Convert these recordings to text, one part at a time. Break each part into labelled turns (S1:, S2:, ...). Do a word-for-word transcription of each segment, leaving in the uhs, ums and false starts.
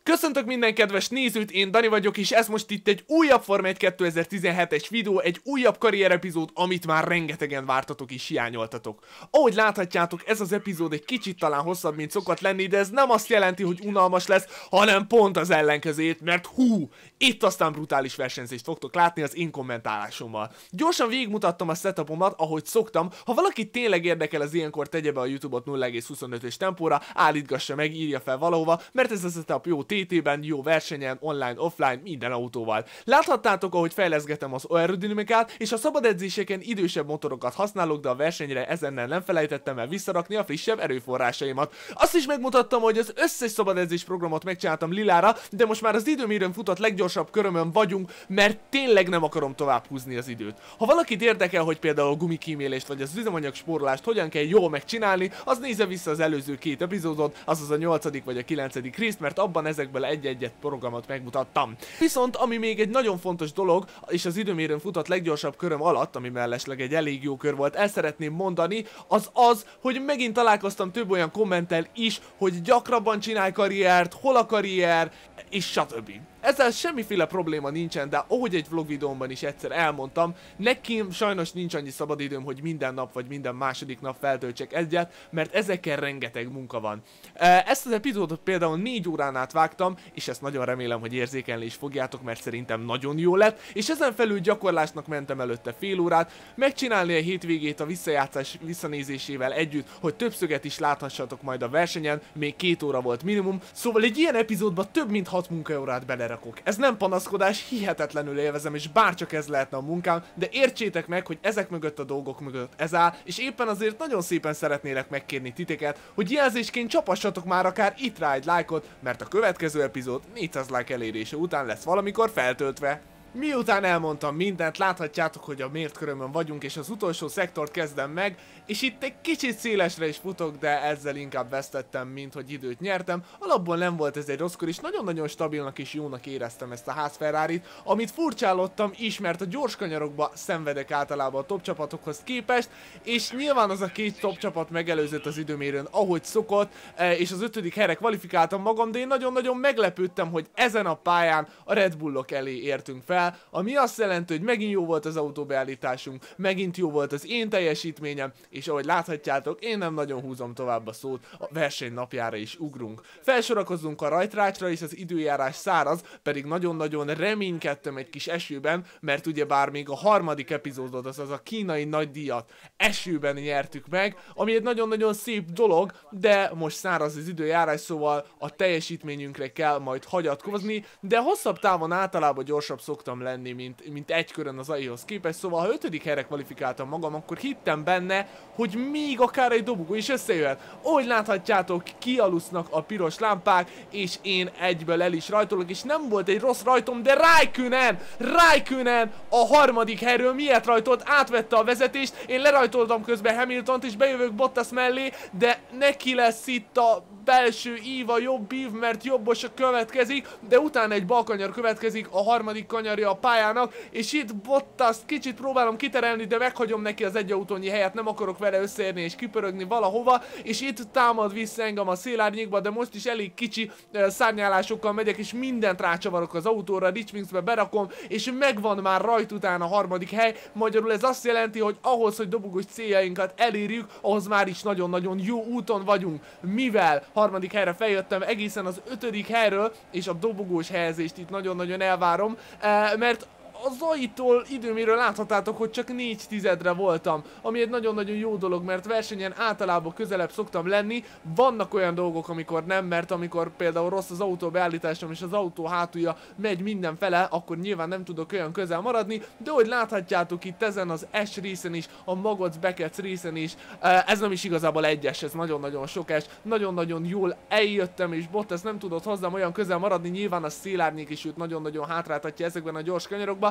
S1: Köszöntök minden kedves nézőt, én Dani vagyok, és ez most itt egy újabb Forma egy kétezer-tizenhetes videó, egy újabb karrierepizód, amit már rengetegen vártatok és hiányoltatok. Ahogy láthatjátok, ez az epizód egy kicsit talán hosszabb, mint szokott lenni, de ez nem azt jelenti, hogy unalmas lesz, hanem pont az ellenkezőjét, mert hú, itt aztán brutális versenyzést fogtok látni az én kommentálásommal. Gyorsan végigmutattam a setupomat, ahogy szoktam. Ha valaki tényleg érdekel, az ilyenkor tegye be a YouTube-ot nulla egész huszonötös tempóra, állítgassa meg, írja fel valahova, mert ez a setup jó té té-ben, jó versenyen, online, offline, minden autóval. Láthattátok, ahogy fejleszgetem az aerodinamikát, és a szabad edzéseken idősebb motorokat használok, de a versenyre ezennel nem felejtettem el visszarakni a frissebb erőforrásaimat. Azt is megmutattam, hogy az összes szabad edzés programot megcsináltam lilára, de most már az időmérőn futott leggyorsabb körömön vagyunk, mert tényleg nem akarom tovább húzni az időt. Ha valakit érdekel, hogy például a gumikímélést vagy az üzemanyag spórolást hogyan kell jól megcsinálni, az nézze vissza az előző két epizódot, azaz a nyolcadik vagy a kilencedik részt, mert abban ezekből egy-egyet programot megmutattam. Viszont ami még egy nagyon fontos dolog, és az időmérőn futott leggyorsabb köröm alatt, ami mellesleg egy elég jó kör volt, el szeretném mondani, az az, hogy megint találkoztam több olyan kommenttel is, hogy gyakrabban csinálj karriert, hol a karrier, és stb. Ezzel semmiféle probléma nincsen, de ahogy egy vlog videómban is egyszer elmondtam, nekem sajnos nincs annyi szabadidőm, hogy minden nap vagy minden második nap feltöltsek egyet, mert ezekkel rengeteg munka van. Ezt az epizódot például négy órán át vágtam, és ezt nagyon remélem, hogy érzékelni is fogjátok, mert szerintem nagyon jó lett, és ezen felül gyakorlásnak mentem előtte fél órát, megcsinálni a hétvégét a visszajátszás visszanézésével együtt, hogy többszöget is láthassatok majd a versenyen, még két óra volt minimum, szóval egy ilyen epizódban több mint hat munkaórát bele rakok. Ez nem panaszkodás, hihetetlenül élvezem, és bárcsak ez lehetne a munkám, de értsétek meg, hogy ezek mögött a dolgok mögött ez áll, és éppen azért nagyon szépen szeretnélek megkérni titeket, hogy jelzésként csapassatok már akár itt rá egy lájkot, mert a következő epizód négyszáz like elérése után lesz valamikor feltöltve. Miután elmondtam mindent, láthatjátok, hogy a mért körömön vagyunk, és az utolsó szektort kezdem meg, és itt egy kicsit szélesre is futok, de ezzel inkább vesztettem, mint hogy időt nyertem. Alapból nem volt ez egy rossz kör, és nagyon-nagyon stabilnak és jónak éreztem ezt a ház Ferrarit, amit furcsálottam is, mert a gyors kanyarokba szenvedek általában a top csapatokhoz képest, és nyilván az a két top csapat megelőzött az időmérőn, ahogy szokott, és az ötödik helyre kvalifikáltam magam, de én nagyon-nagyon meglepődtem, hogy ezen a pályán a Red Bullok elé értünk fel, ami azt jelenti, hogy megint jó volt az autóbeállításunk, megint jó volt az én teljesítményem, és ahogy láthatjátok, én nem nagyon húzom tovább a szót, a verseny napjára is ugrunk. Felsorakozunk a rajtrácsra, és az időjárás száraz, pedig nagyon-nagyon reménykedtem egy kis esőben, mert ugyebár még a harmadik epizódot, azaz a kínai nagydíjat esőben nyertük meg, ami egy nagyon-nagyon szép dolog, de most száraz az időjárás, szóval a teljesítményünkre kell majd hagyatkozni, de hosszabb távon általában gyorsabb szoktam lenni, mint, mint egy körön az á i hoz képest, szóval ha ötödik helyre kvalifikáltam magam, akkor hittem benne, hogy még akár egy dobogó is összejöhet. Ahogy láthatjátok, kialusznak a piros lámpák, és én egyből el is rajtolok, és nem volt egy rossz rajtom, de Raikkonen, Raikkonen a harmadik helyről miért rajtolt, átvette a vezetést, én lerajtoltam közben Hamiltont, és bejövök Bottas mellé, de neki lesz itt a belső ív, a jobb ív, mert jobbos következik, de utána egy balkanyar következik, a harmadik kanyarja a pályának, és itt Bottas kicsit próbálom kiterelni, de meghagyom neki az egy autónyi helyet, nem akarok vele összeérni és kipörögni valahova, és itt támad vissza engem a szélárnyékba, de most is elég kicsi uh, szárnyálásokkal megyek, és mindent rácsavarok az autóra, Richmingsbe berakom, és megvan már rajt után a harmadik hely. Magyarul ez azt jelenti, hogy ahhoz, hogy dobogós céljainkat elérjük, ahhoz már is nagyon-nagyon jó úton vagyunk, mivel harmadik helyre feljöttem egészen az ötödik helyről, és a dobogós helyezést itt nagyon-nagyon elvárom, uh, mert az á i-tól időmérőn láthatátok, hogy csak négy tizedre voltam, ami egy nagyon-nagyon jó dolog, mert versenyen általában közelebb szoktam lenni. Vannak olyan dolgok, amikor nem, mert amikor például rossz az autó beállításom, és az autó hátulja megy mindenfele, akkor nyilván nem tudok olyan közel maradni, de hogy láthatjátok itt ezen az S részen is, a Magoc Beckett részen is, ez nem is igazából egyes, ez nagyon-nagyon sok es, nagyon-nagyon jól eljöttem, és Bottas nem tudott hozzám olyan közel maradni, nyilván a szélárnyék is őt nagyon-nagyon hátráltatja ezekben a gyors kanyarokban,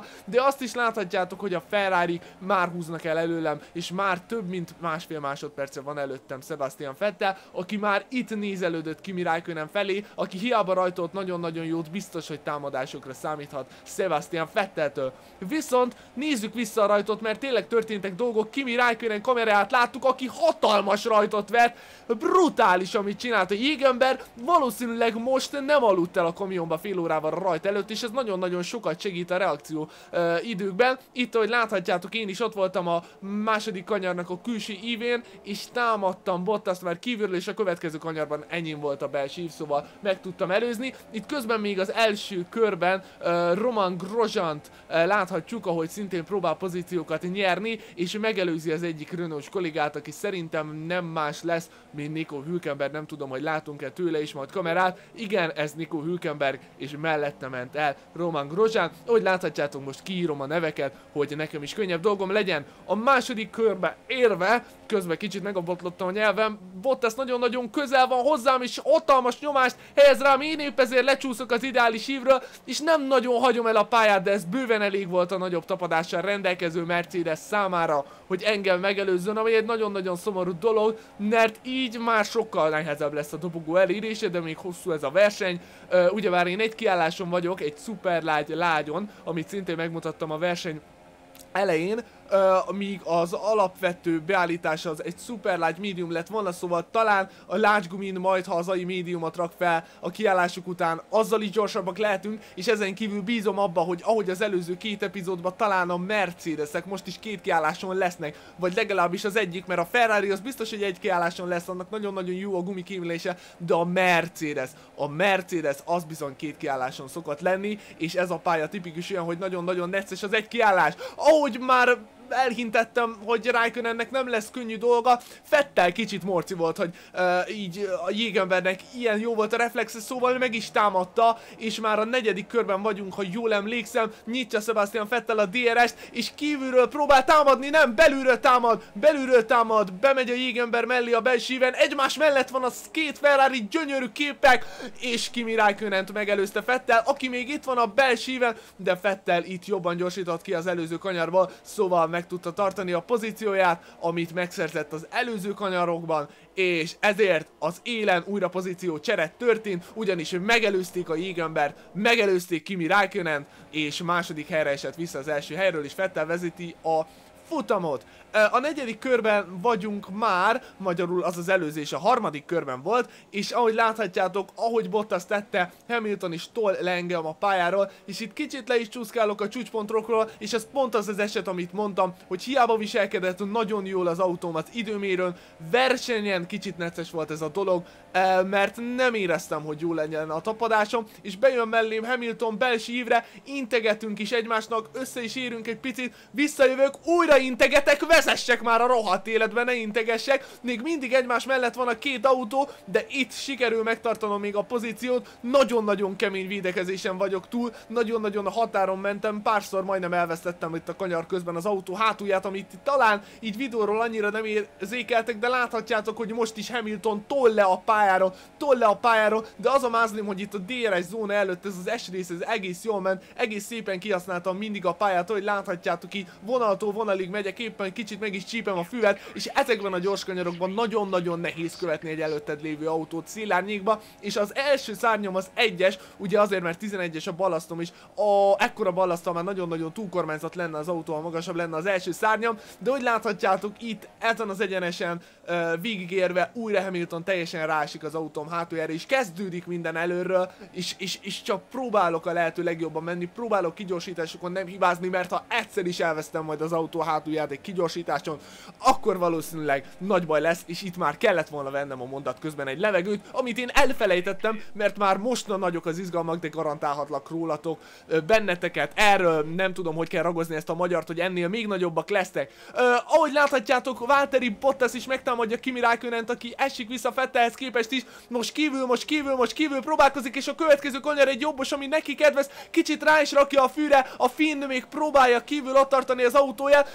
S1: volna, de azt is láthatjátok, hogy a Ferrari már húznak el előlem, és már több mint másfél másodperce van előttem Sebastian Vettel, aki már itt nézelődött Kimi Räikkönen felé, aki hiába rajtolt nagyon-nagyon jót, biztos, hogy támadásokra számíthat Sebastian Vetteltől. Viszont nézzük vissza a rajtot, mert tényleg történtek dolgok. Kimi Räikkönen kameráját láttuk, aki hatalmas rajtot vett, brutális, amit csinált a jégember, valószínűleg most nem aludt el a kamionba fél órával a rajt előtt, és ez nagyon-nagyon sokat segít a reakció uh, időkben. Itt, ahogy láthatjátok, én is ott voltam a második kanyarnak a külső ívén, és támadtam Bottast már kívülről, és a következő kanyarban enyém volt a belső ív, szóval meg tudtam előzni. Itt közben még az első körben uh, Romain Grosjeant uh, láthatjuk, ahogy szintén próbál pozíciókat nyerni, és megelőzi az egyik Renault-s kollégát, aki szerintem nem más lesz, mint Nico Hülkenberg. Nem tudom, hogy látunk-e tőle is majd kamerát. Igen, ez Nico Hülkenberg, és mellette ment el Romain Grosjean. Ahogy láthatjátok, most kiírom a neveket, hogy nekem is könnyebb dolgom legyen. A második körbe érve, közben kicsit megabotlottam a nyelvem, Bottas nagyon-nagyon közel van hozzám, és hatalmas nyomást helyez rám, én épp ezért lecsúszok az ideális ívről, és nem nagyon hagyom el a pályát, de ez bőven elég volt a nagyobb tapadással rendelkező Mercedes számára, hogy engem megelőzzön, ami egy nagyon-nagyon szomorú dolog, mert így már sokkal nehezebb lesz a dobogó elérése, de még hosszú ez a verseny. Uh, ugyebár én egy kiálláson vagyok, egy szuperlágy lágyon, amit szintén megmutattam a verseny elején, uh, míg az alapvető beállítása az egy szuperlágy médium lett volna, szóval talán a lágygumin majd hazai médiumot rak fel a kiállásuk után, azzal is gyorsabbak lehetünk, és ezen kívül bízom abba, hogy ahogy az előző két epizódban talán a Mercedesek most is két kiálláson lesznek, vagy legalábbis az egyik, mert a Ferrari az biztos, hogy egy kiálláson lesz, annak nagyon-nagyon jó a gumikímélése, de a Mercedes, a Mercedes az bizony két kiálláson szokott lenni, és ez a pálya tipikus olyan, hogy nagyon-nagyon necces az egy kiállás. Ahogy már elhintettem, hogy Räikkönennek nem lesz könnyű dolga, Vettel kicsit morci volt, hogy uh, így a jégembernek ilyen jó volt a reflexe, szóval meg is támadta, és már a negyedik körben vagyunk, ha jól emlékszem, nyitja Sebastian Vettel a dé er est, és kívülről próbál támadni, nem, belülről támad, belülről támad, bemegy a jégember mellé a belső íven, egymás mellett van az két Ferrari, gyönyörű képek, és Kimi Räikkönent megelőzte Vettel, aki még itt van a belső íven, de Vettel itt jobban gyorsított ki az előző kanyarból, szóval meg tudta tartani a pozícióját, amit megszerzett az előző kanyarokban, és ezért az élen újra pozíció csere történt, ugyanis megelőzték a jégembert, megelőzték Kimi Räikkönent, és második helyre esett vissza az első helyről, és Vettel vezeti a futamot. A negyedik körben vagyunk már, magyarul az az előzés a harmadik körben volt, és ahogy láthatjátok, ahogy Bottas tette, Hamilton is tol le engem a pályáról, és itt kicsit le is csúszkálok a csúcspontokról, és ez pont az az eset, amit mondtam, hogy hiába viselkedett nagyon jól az autóm az időmérőn, versenyen kicsit necces volt ez a dolog, mert nem éreztem, hogy jó legyen a tapadásom, és bejön mellém Hamilton belső ívre, integetünk is egymásnak, össze is érünk egy picit, visszajövök, újra integetek, vezessek már a rohadt életben, ne integessek, még mindig egymás mellett van a két autó, de itt sikerül megtartanom még a pozíciót, nagyon-nagyon kemény védekezésen vagyok túl, nagyon-nagyon a határon mentem, párszor majdnem elvesztettem itt a kanyar közben az autó hátulját, amit talán így videóról annyira nem érzékeltek, de láthatjátok, hogy most is Hamilton tol le a pályáról, tol le a pályáról, de az a mázlim, hogy itt a dé er es zóna előtt ez az S rész, ez egész jól ment, egész szépen kihasználtam mindig a pályát, hogy láthatjátok így, vonaltól vonalig megyek, éppen kicsit meg is csípem a füvet, és ezekben a gyors kanyarokban nagyon-nagyon nehéz követni egy előtted lévő autót szélárnyékba, és az első szárnyom az egyes, ugye azért, mert tizenegyes a ballasztom is, a ekkora ballasztom már nagyon-nagyon túlkormányzat lenne az autó, ha magasabb lenne az első szárnyam, de hogy láthatjátok itt, ezen az egyenesen uh, végigérve újra Hamilton teljesen rásik az autóm hátuljára, és kezdődik minden előről, és, és, és csak próbálok a lehető legjobban menni, próbálok kigyorsításokon nem hibázni, mert ha egyszer is elvesztem majd az autó hátulját egy kigyorsításon, akkor valószínűleg nagy baj lesz, és itt már kellett volna vennem a mondat közben egy levegőt, amit én elfelejtettem, mert már most nagyok az izgalmak, de garantálhatlak rólatok benneteket, erről nem tudom, hogy kell ragozni ezt a magyart, hogy ennél még nagyobbak lesznek. Uh, ahogy láthatjátok, Valtteri Bottas is megtámadja Kimi Räikkönent, aki esik vissza Vettelhez képest is, most kívül, most kívül, most kívül próbálkozik, és a következő kanyar egy jobbos, ami neki kedvez, kicsit rá is rakja a fűre, a finn még próbálja kívül ott tartani az autóját,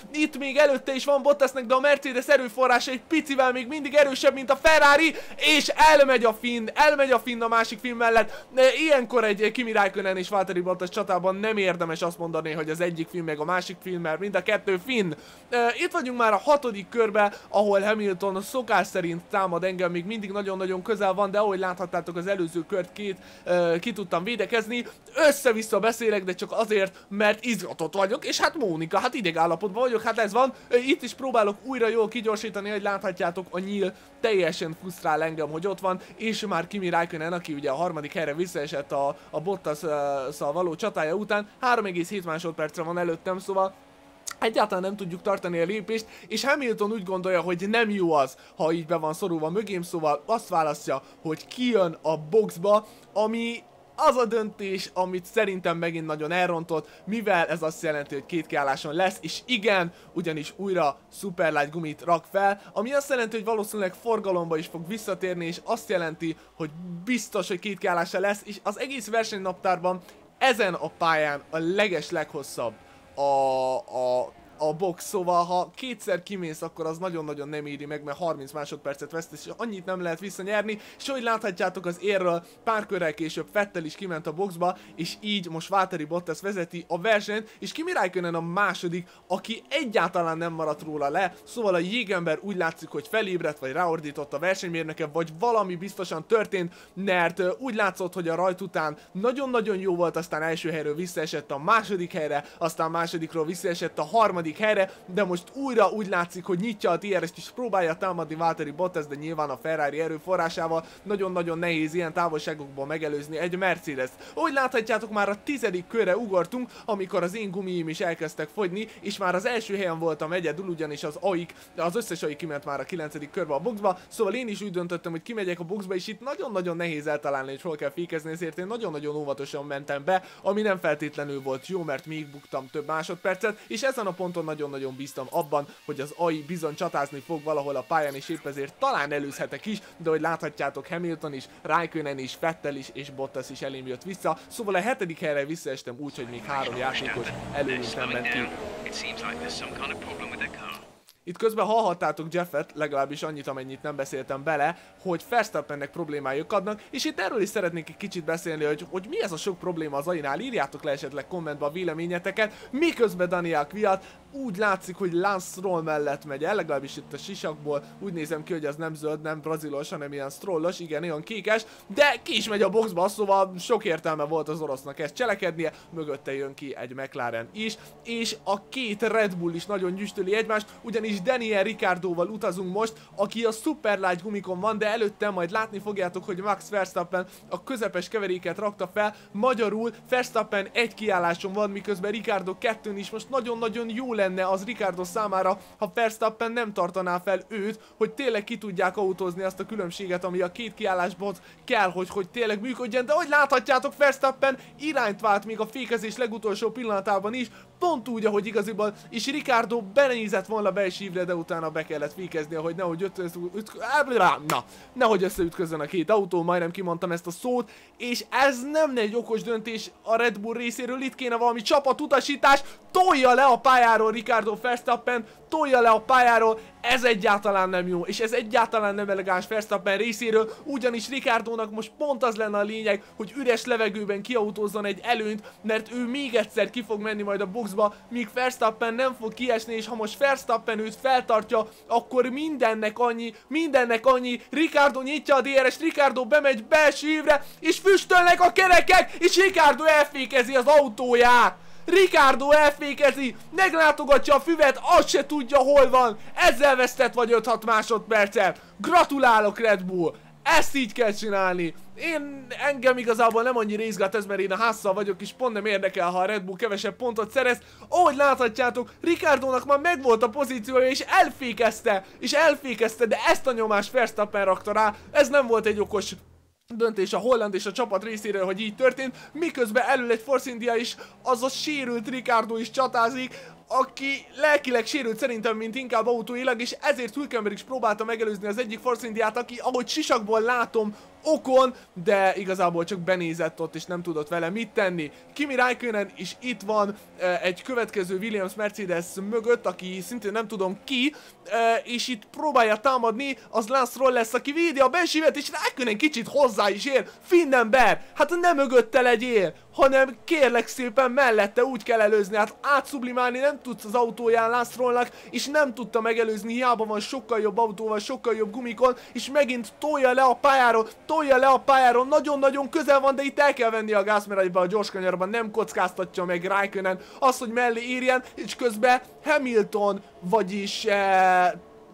S1: Itt még előtte is van Bottasnek, de a Mercedes erőforrása egy picivel még mindig erősebb, mint a Ferrari, és elmegy a Finn, elmegy a Finn a másik Finn mellett. Ilyenkor egy Kimi Räikkönen és Valtteri Bottas csatában nem érdemes azt mondani, hogy az egyik Finn meg a másik Finn, mert mind a kettő Finn. Itt vagyunk már a hatodik körbe, ahol Hamilton szokás szerint támad engem, még mindig nagyon-nagyon közel van, de ahogy láthattátok, az előző kört két uh, ki tudtam védekezni. Össze-vissza beszélek, de csak azért, mert izgatott vagyok, és hát Mónika, hát idegállapotban vagyok, hát ez van. Uh, itt is próbálok újra jól kigyorsítani, hogy láthatjátok, a nyíl teljesen frusztrál engem, hogy ott van, és már Kimi Räikkönen, aki ugye a harmadik helyre visszaesett a, a Bottas-szal való csatája után, három egész hét másodpercre van előttem, szóval egyáltalán nem tudjuk tartani a lépést, és Hamilton úgy gondolja, hogy nem jó az, ha így be van szorulva mögém, szóval azt választja, hogy kijön a boxba, ami az a döntés, amit szerintem megint nagyon elrontott, mivel ez azt jelenti, hogy két kiálláson lesz, és igen, ugyanis újra Superlight gumit rak fel, ami azt jelenti, hogy valószínűleg forgalomba is fog visszatérni, és azt jelenti, hogy biztos, hogy két kiállása lesz, és az egész versenynaptárban ezen a pályán a leges leghosszabb a, a, a box, szóval ha kétszer kimész, akkor az nagyon-nagyon nem éri meg, mert harminc másodpercet vesztesz, és annyit nem lehet visszanyerni, és ahogy láthatjátok, az érről pár körrel később Vettel is kiment a boxba, és így most Valtteri Bottas vezeti a versenyt, és Kimi Räikkönen a második, aki egyáltalán nem maradt róla le, szóval a jégember úgy látszik, hogy felébredt, vagy ráordított a versenymérnöke, vagy valami biztosan történt, mert uh, úgy látszott, hogy a rajt után nagyon-nagyon jó volt, aztán első helyről visszaesett a második helyre, aztán másodikról visszaesett a harmadik helyre, de most újra úgy látszik, hogy nyitja a té er est és próbálja támadni Valtteri Bottas, de nyilván a Ferrari erőforrásával nagyon-nagyon nehéz ilyen távolságokból megelőzni egy Mercedes. Úgy láthatjátok, már a tizedik körre ugortunk, amikor az én gumiim is elkezdtek fogyni, és már az első helyen voltam egyedül, ugyanis az aik, az összes aik kiment már a kilencedik körbe a boxba, szóval én is úgy döntöttem, hogy kimegyek a boxba, és itt nagyon-nagyon nehéz eltalálni, hogy hol kell fékezni, ezért én nagyon-nagyon óvatosan mentem be, ami nem feltétlenül volt jó, mert még buktam több másodpercet, és ezen a ponton nagyon-nagyon bíztam abban, hogy az á i bizony csatázni fog valahol a pályán, és épp ezért talán előzhetek is, de hogy láthatjátok, Hamilton is, Räikkönen is, Vettel is és Bottas is elém jött vissza, szóval a hetedik helyre visszaestem úgy, hogy még három játékos előnyt nem ment ki. Itt közben hallhattátok Jeffet, legalábbis annyit, amennyit nem beszéltem bele, hogy Verstappennek problémái akadnak, és itt erről is szeretnék egy kicsit beszélni, hogy, hogy mi ez a sok probléma az á i-nál, írjátok le esetleg kommentbe a véleményeteket, miközben Daniel Kvyat úgy látszik, hogy Lance Stroll mellett megy el, legalábbis itt a sisakból úgy nézem ki, hogy az nem zöld, nem brazilos, hanem ilyen strollos, igen, olyan kékes, de ki is megy a boxba, szóval sok értelme volt az orosznak ezt cselekednie, mögötte jön ki egy McLaren is, és a két Red Bull is nagyon gyüstöli egymást, ugyanis Daniel Ricciardóval utazunk most, aki a Superlight gumikon van, de előtte majd látni fogjátok, hogy Max Verstappen a közepes keveréket rakta fel, magyarul Verstappen egy kiálláson van, miközben Ricciardo kettőn is. Most nagyon-nagyon jó lenne az Ricciardo számára, ha Verstappen nem tartaná fel őt, hogy tényleg ki tudják autózni azt a különbséget, ami a két kiállásból kell, hogy, hogy tényleg működjön, de hogy láthatjátok, Verstappen irányt vált még a fékezés legutolsó pillanatában is, pont úgy, ahogy igaziból, és Ricciardo benézett volna be és ívre, de utána be kellett fékezni, hogy nehogy ütk... Na, nehogy összeütközön a két autó, majdnem kimondtam ezt a szót, és ez nem egy okos döntés a Red Bull részéről, itt kéne valami csapatutasítás, tolja le a pályáról Ricciardo Verstappen, tolja le a pályáról, ez egyáltalán nem jó, és ez egyáltalán nem elegáns Verstappen részéről, ugyanis Ricciardónak most pont az lenne a lényeg, hogy üres levegőben kiautózzon egy előnyt, mert ő még egyszer ki fog menni majd a boxba, míg Verstappen nem fog kiesni, és ha most Verstappen őt feltartja, akkor mindennek annyi, mindennek annyi, Ricciardo nyitja a dé er est, Ricciardo bemegy belső ívre, és füstölnek a kerekek, és Ricciardo elfékezi az autóját! Ricciardo elfékezi, meglátogatja a füvet, azt se tudja, hol van. Ezzel vesztett vagy öt-hat másodpercet. Gratulálok, Red Bull! Ezt így kell csinálni. Én engem igazából nem annyira izgat ez, mert én a házzal vagyok, és pont nem érdekel, ha a Red Bull kevesebb pontot szerez. Ahogy láthatjátok, Ricciardónak már megvolt a pozíciója, és elfékezte, és elfékezte, de ezt a nyomást Verstappen rakta rá. Ez nem volt egy okos döntés a holland és a csapat részéről, hogy így történt, miközben elől egy Force India is, azaz sérült Ricciardo is csatázik. aki lelkileg sérült szerintem, mint inkább autóilag, és ezért Hülkenberg is próbálta megelőzni az egyik Force Indiát, aki, ahogy sisakból látom, okon, de igazából csak benézett ott, és nem tudott vele mit tenni. Kimi Räikkönen is itt van egy következő Williams Mercedes mögött, aki szintén nem tudom ki, és itt próbálja támadni, az Lance Stroll lesz, aki védi a bensívet, és Räikkönen kicsit hozzá is ér. Finnenberg, hát nem mögötte legyél, hanem kérlek szépen mellette úgy kell előzni, hát átszublimálni nem tudsz az autóján Lance Strollnak, és nem tudta megelőzni, hiába van sokkal jobb autóval, sokkal jobb gumikon, és megint tolja le a pályáról, tolja le a pályáról, nagyon-nagyon közel van, de itt el kell venni a gáz, mert egyben a gyors kanyarban nem kockáztatja meg Räikkönen az, hogy mellé érjen, és közben Hamilton, vagyis eh,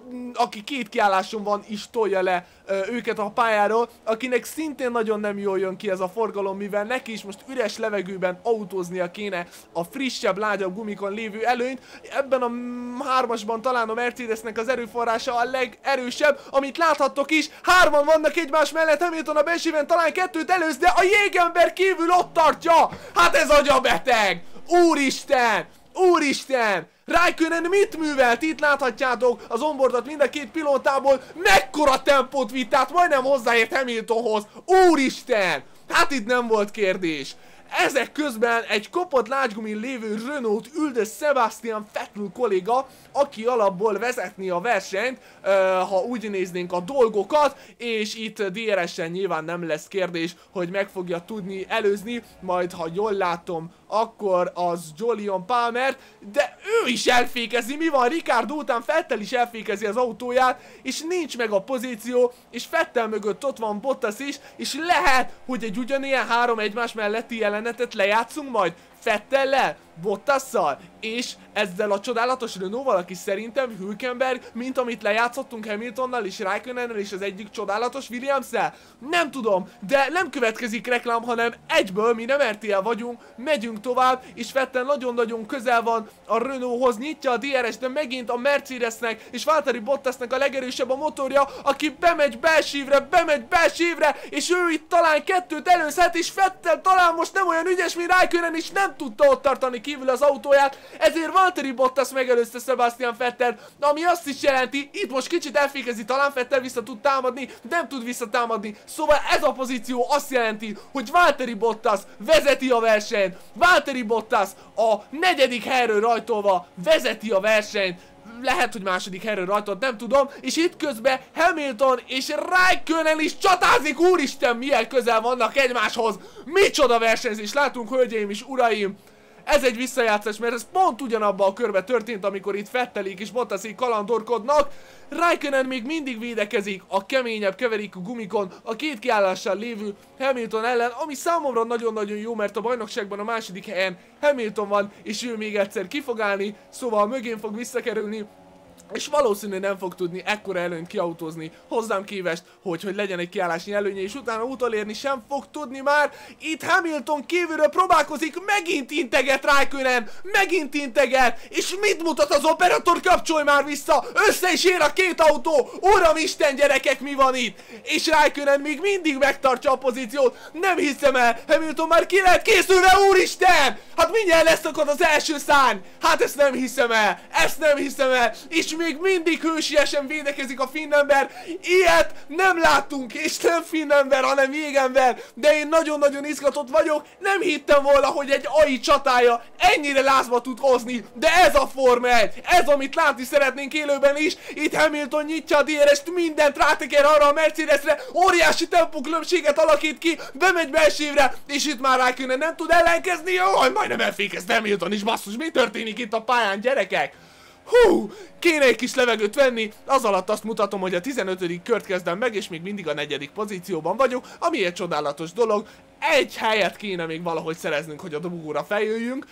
S1: aki két kiálláson van, is tolja le ö, őket a pályáról, akinek szintén nagyon nem jól jön ki ez a forgalom, mivel neki is most üres levegőben autóznia kéne a frissebb, lágyabb gumikon lévő előnyt. Ebben a hármasban talán a Mercedesnek az erőforrása a legerősebb, amit láthattok is. Hárman vannak egymás mellett, Hamilton a belsőben talán kettőt előz, de a jégember kívül ott tartja! Hát ez agyabeteg! Úristen! Úristen! Räikkönen mit művelt? Itt láthatjátok az onboardot mind a két pilótából. Mekkora tempót vitt, tehát majdnem hozzáért Hamiltonhoz. Úristen! Hát itt nem volt kérdés. Ezek közben egy kopott lágygumin lévő Renault üldöz Sebastian Vettel kolléga, aki alapból vezetni a versenyt, uh, ha úgy néznénk a dolgokat, és itt dé er es-en nyilván nem lesz kérdés, hogy meg fogja tudni előzni, majd ha jól látom, akkor az Jolyon Palmer, de ő is elfékezi, mi van? Ricciardo után Vettel is elfékezi az autóját, és nincs meg a pozíció, és Vettel mögött ott van Bottas is, és lehet, hogy egy ugyanilyen három egymás melletti jelenetet lejátszunk majd Vettellel, Bottasszal, és ezzel a csodálatos Renault-val, aki szerintem Hülkenberg, mint amit lejátszottunk Hamiltonnal és Räikkönennel és az egyik csodálatos Williams-szel. Nem tudom, de nem következik reklám, hanem egyből mi nem er té el vagyunk, megyünk tovább, és Vettel nagyon-nagyon közel van a Renaulthoz, nyitja a dé er es, de megint a Mercedesnek és Valtteri Bottasnak a legerősebb a motorja, aki bemegy belsívre, bemegy belsívre, és ő itt talán kettőt előzhet, és Vettel talán most nem olyan ügyes, mint Räikkönen, és nem tudta ott tartani kívül az autóját, ezért Valtteri Bottas megelőzte Sebastian Vettel, ami azt is jelenti, itt most kicsit elfékezi, talán Vettel vissza tud támadni, nem tud visszatámadni, szóval ez a pozíció azt jelenti, hogy Valtteri Bottas vezeti a versenyt, Valtteri Bottas a negyedik helyről rajtolva vezeti a versenyt, lehet, hogy második helyről rajtolt, nem tudom, és itt közben Hamilton és Räikkönen is csatázik, úristen, milyen közel vannak egymáshoz, micsoda versenyzés látunk, hölgyeim és uraim. Ez egy visszajátszás, mert ez pont ugyanabban a körben történt, amikor itt Vettelék és Bottasék kalandorkodnak. Räikkönen még mindig védekezik a keményebb keverékű gumikon a két kiállással lévő Hamilton ellen, ami számomra nagyon-nagyon jó, mert a bajnokságban a második helyen Hamilton van, és ő még egyszer ki fog állni, szóval mögén fog visszakerülni, és valószínűleg nem fog tudni ekkora előnyt kiautózni hozzám képest, hogy, hogy legyen egy kiállási előnye, és utána utolérni sem fog tudni már. Itt Hamilton kívülről próbálkozik, megint integet Räikkönen, megint integet, és mit mutat az operator? Kapcsolj már vissza, össze is ér a két autó, uramisten gyerekek, mi van itt? És Räikkönen még mindig megtartja a pozíciót, nem hiszem el, Hamilton már ki lehet készülve, úristen! Hát mindjárt lesz akkor az első szárny, hát ezt nem hiszem el, ezt nem hiszem el, és még mindig hősiesen védekezik a finnember. Ilyet nem láttunk, és nem finnember, hanem jégember. De én nagyon-nagyon izgatott vagyok. Nem hittem volna, hogy egy á i csatája ennyire lázba tud hozni. De ez a Forma egy, ez amit látni szeretnénk élőben is. Itt Hamilton nyitja a dé er est, mindent ráteker arra a Mercedesre. Óriási tempókülönbséget alakít ki, bemegy belsőre, és itt már Räikkönen nem tud ellenkezni. Jaj, majdnem elfékezte Hamilton is, basszus, mi történik itt a pályán, gyerekek? Hú, kéne egy kis levegőt venni, az alatt azt mutatom, hogy a tizenötödik kört kezdem meg, és még mindig a negyedik pozícióban vagyok, ami egy csodálatos dolog. Egy helyet kéne még valahogy szereznünk, hogy a dobogóra feljöjjünk,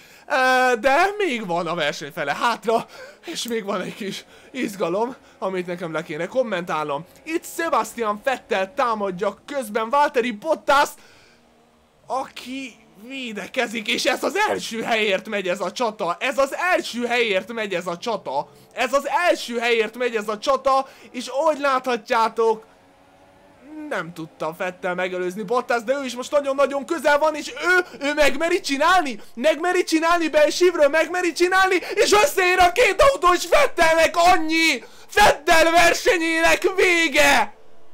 S1: de még van a verseny fele hátra, és még van egy kis izgalom, amit nekem le kéne kommentálnom. Itt Sebastian Vettel támadja közben Valtteri Bottas, aki védekezik, és ez az első helyért megy ez a csata, ez az első helyért megy ez a csata, ez az első helyért megy ez a csata, és ahogy láthatjátok, nem tudta Vettel megelőzni Bottas, de ő is most nagyon-nagyon közel van, és ő, ő megmeri csinálni, megmeri csinálni belsívről, megmeri csinálni, és összeér a két autó, és Vettelnek annyi! Vettel versenyének vége!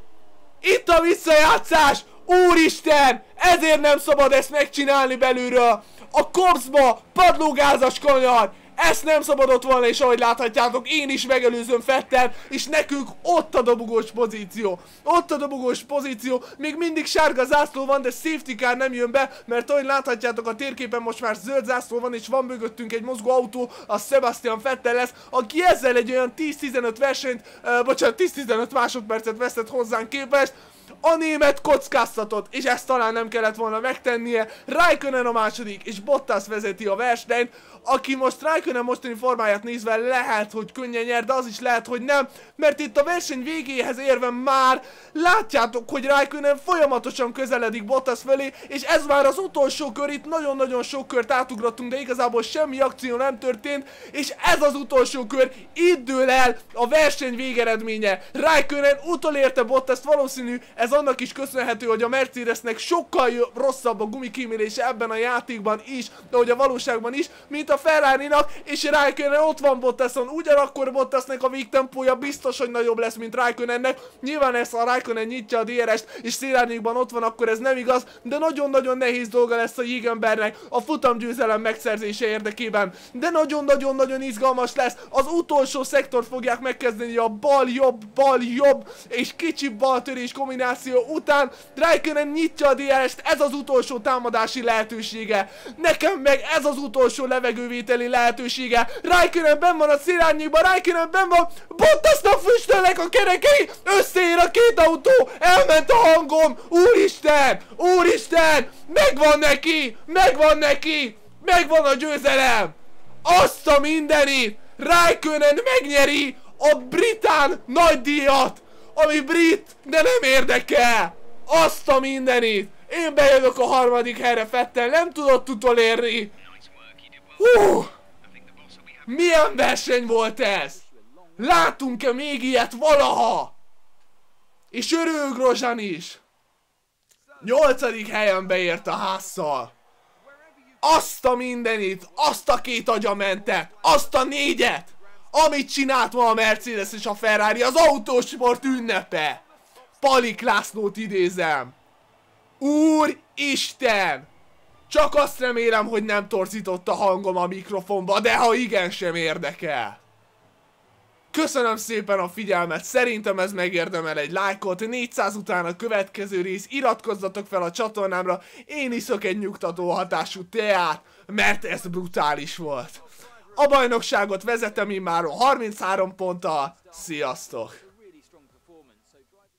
S1: Itt a visszajátszás! Úristen! Ezért nem szabad ezt megcsinálni belülről! A kopszba padlógázas kanyar! Ezt nem szabadott volna, és ahogy láthatjátok, én is megelőzöm Vettel, és nekünk ott a dobogós pozíció. Ott a dobogós pozíció, még mindig sárga zászló van, de safety car nem jön be, mert ahogy láthatjátok a térképen most már zöld zászló van, és van mögöttünk egy mozgó autó, a Sebastian Vettel lesz, aki ezzel egy olyan tíz-tizenöt versenyt, uh, bocsánat, tíz-tizenöt másodpercet vesztett hozzánk képest. A német kockáztatott, és ezt talán nem kellett volna megtennie. Raikkonen a második, és Bottas vezeti a versenyt, aki most Raikkonen mostani formáját nézve lehet, hogy könnyen nyer, de az is lehet, hogy nem, mert itt a verseny végéhez érve már látjátok, hogy Raikkonen folyamatosan közeledik Bottas felé, és ez már az utolsó kör, itt nagyon-nagyon sok kört átugrottunk, de igazából semmi akció nem történt, és ez az utolsó kör, itt dől el a verseny végeredménye. Raikkonen utolérte Bottast, valószínű, ez annak is köszönhető, hogy a Mercedesnek sokkal rosszabb a gumikímélése ebben a játékban is, de hogy a valóságban is, mint a Ferrari-nak, és Raikkonen ott van Bottason, ugyanakkor Bottasnak a végtempója biztos, hogy nagyobb lesz, mint Raikkonennek. Nyilván ezt a Raikkonen nyitja a dé er est, és szélárnyékban ott van, akkor ez nem igaz, de nagyon-nagyon nehéz dolga lesz a Jégenbergnek a futamgyőzelem megszerzése érdekében. De nagyon-nagyon-nagyon izgalmas lesz, az utolsó szektort fogják megkezdeni a bal-jobb, bal-jobb, és kicsi baltörés kombináció után. Raikkonen nyitja a dé er est, ez az utolsó támadási lehetősége. Nekem meg ez az utolsó levegővételi lehetősége. Raikkonen benn van a szélárnyékban, Raikkonen benn van, Bottasnak füstölnek a kerekei, összeér a két autó, elment a hangom, úristen, úristen, megvan neki, megvan neki, megvan a győzelem, azt a mindenit, Raikkonen megnyeri a britán nagydíjat, ami brit, de nem érdekel, azt a mindenit, én bejövök a harmadik helyre, Vettel nem tudott utolérni. Hú! Milyen verseny volt ez? Látunk-e még ilyet valaha? És örül Grosjean is. Nyolcadik helyen beért a házzal. Azt a mindenit, azt a két agyamentet, azt a négyet, amit csinált ma a Mercedes és a Ferrari, az autósport ünnepe. Palik Lászlót idézem. Úristen! Csak azt remélem, hogy nem torzított a hangom a mikrofonba, de ha igen, sem érdekel. Köszönöm szépen a figyelmet, szerintem ez megérdemel egy lájkot, négyszáz után a következő rész, iratkozzatok fel a csatornámra, én iszok egy nyugtató hatású teát, mert ez brutális volt. A bajnokságot vezetem immáron harminchárom ponttal, sziasztok!